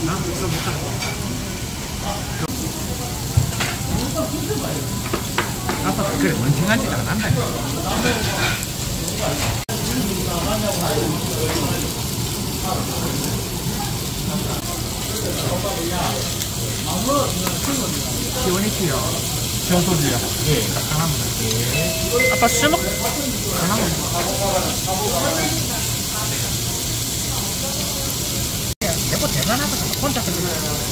아빠가 그래 원팅하지도 않았나. 시원했지요. 시원 소주요. 예, 하나만. 예. 아빠 술 먹. 하나만. 내가 대단하다. 혼자 그래.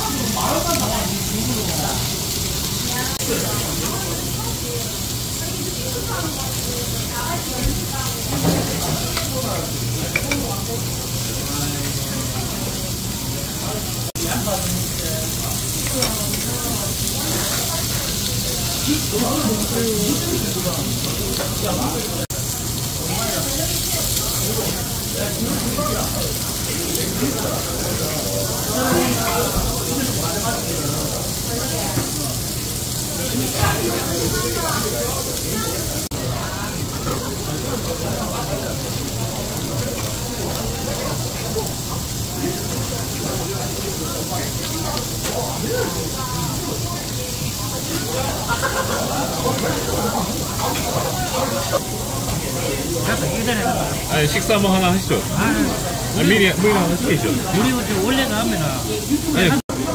아니 식사 뭐 하나 하시죠. 미리 하나 하시죠. 우리 원래는 하면은 아니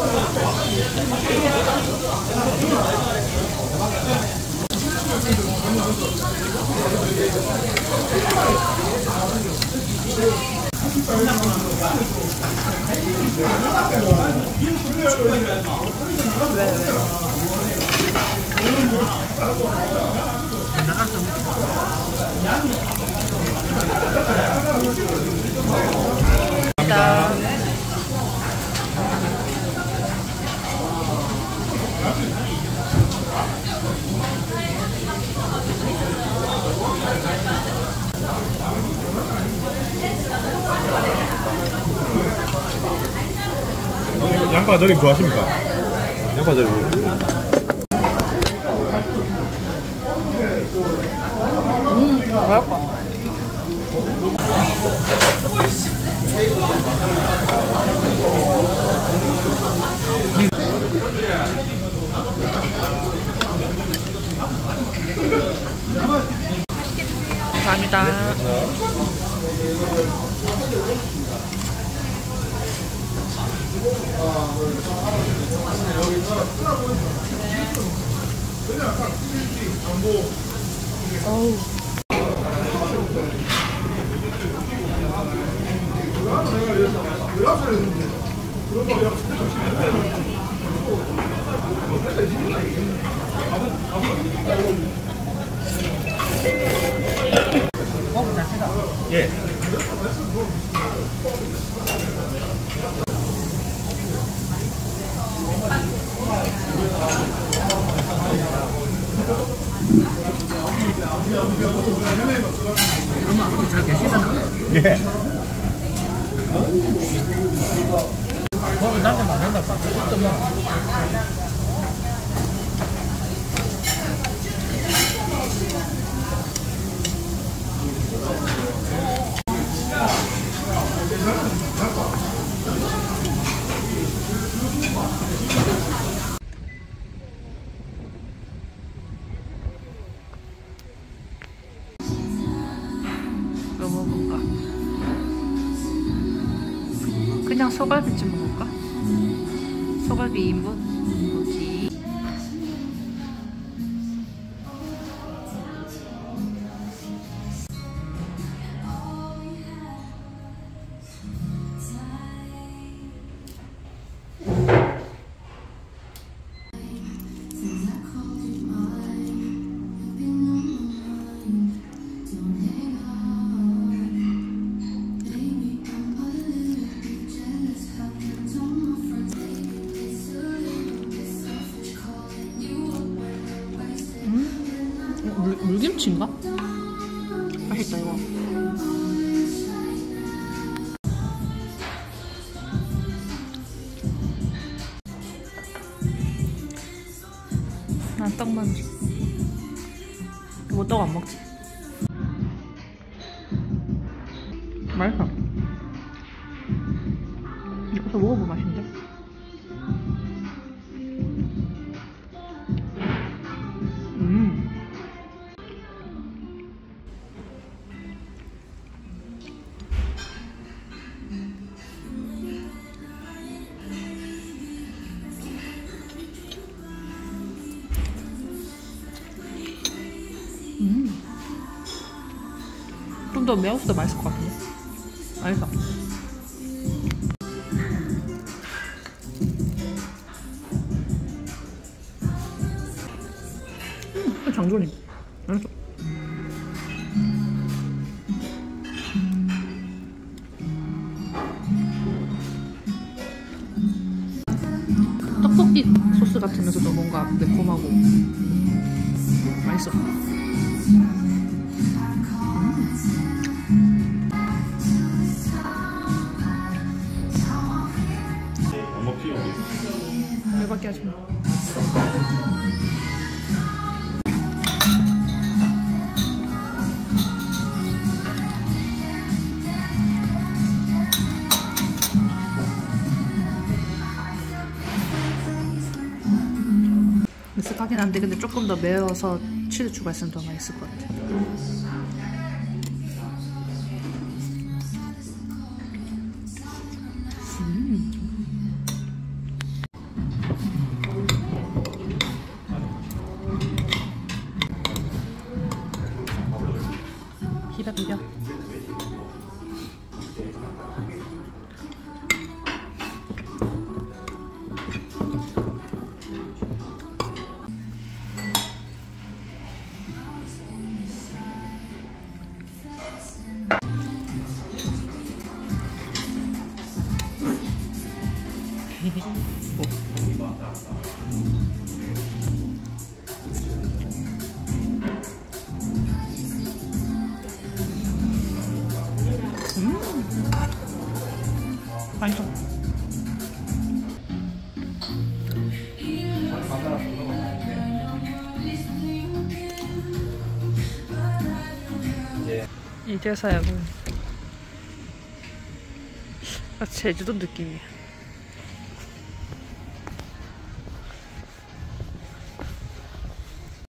양파절임 좋아하십니까? 양파절임 맛있다. 감사합니다. 어우. 예. 엄마 잘 계시나? 예. 나한테 맞는다. 또 뭐. 뭐 먹을까? 그냥 소갈비찜 먹을까? 소갈비 2인분? 뭐지? 물김치인가? 맛있다 이거. 난 떡만지. 뭐 떡 안 먹지? 맛있어. 이거 먹어보면 맛있는데? 좀 더 매워서 더 맛있을 것 같은데. 맛있어. 장조림. 맛있어. 떡볶이 소스 같으면서도 뭔가 매콤하고 맛있어. 열받게 하지 마. 미스하긴 한데 근데 조금 더 매워서 치즈 추가했으면 더 맛있을 것 같아. 비벼. 맛있어. 이제서야 뭐 제주도 느낌이야.